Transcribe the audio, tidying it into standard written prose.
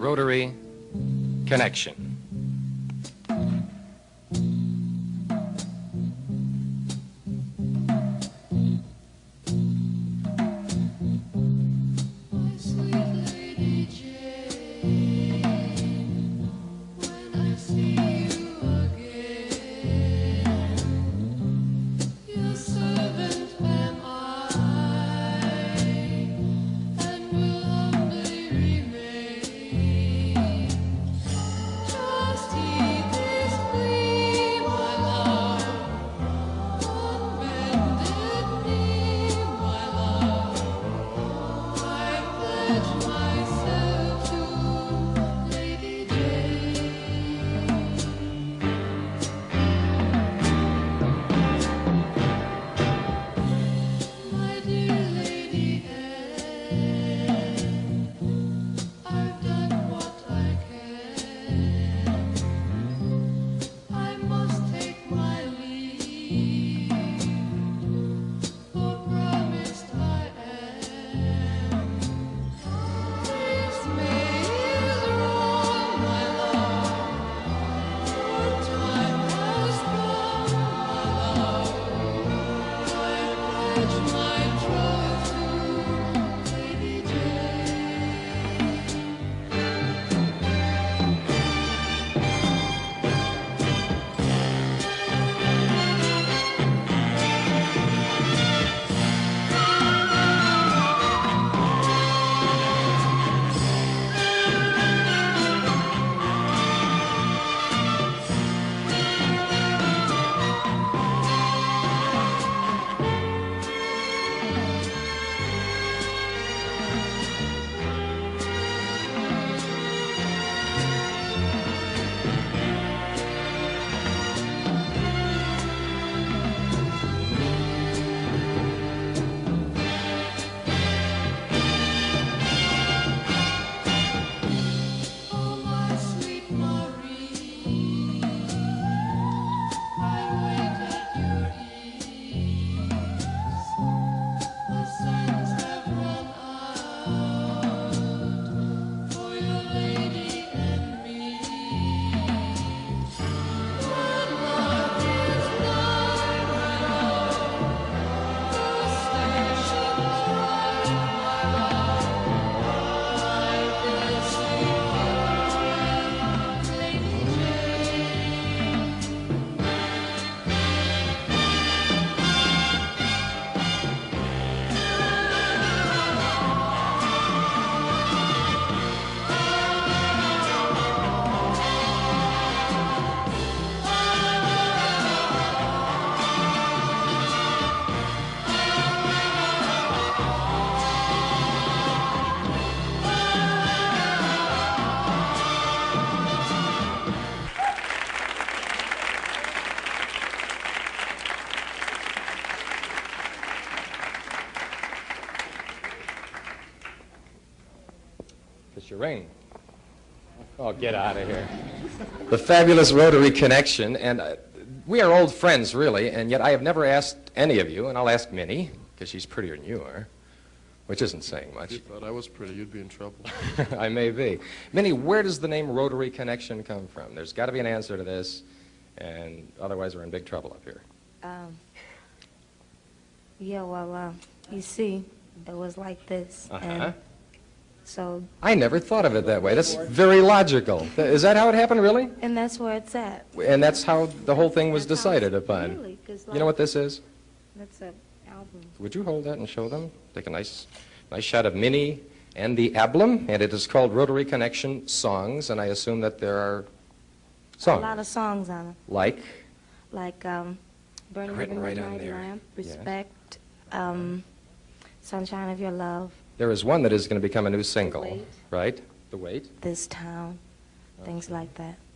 Rotary Connection. Mr. Rainey. Oh, get out of here. The fabulous Rotary Connection, and we are old friends, really, and yet I have never asked any of you, and I'll ask Minnie, because she's prettier than you are, which isn't saying much. If you thought I was pretty, you'd be in trouble. I may be. Minnie, where does the name Rotary Connection come from? There's got to be an answer to this, and otherwise we're in big trouble up here. Yeah, well, you see, it was like this. And so... I never thought of it that way. That's very logical. Is that how it happened, really? And that's where it's at. And that's how the whole thing was decided upon. Really, 'cause, like, you know what this is? That's an album. Would you hold that and show them? Take a nice shot of Minnie and the album, and it is called Rotary Connection Songs, and I assume that there are songs. A lot of songs on it. Like? Like Burning Written the right on Midnight there. Lamp, Yes. Respect, Sunshine of Your Love. There is one that is going to become a new single, Wait. right? The Wait. This Town, things like that.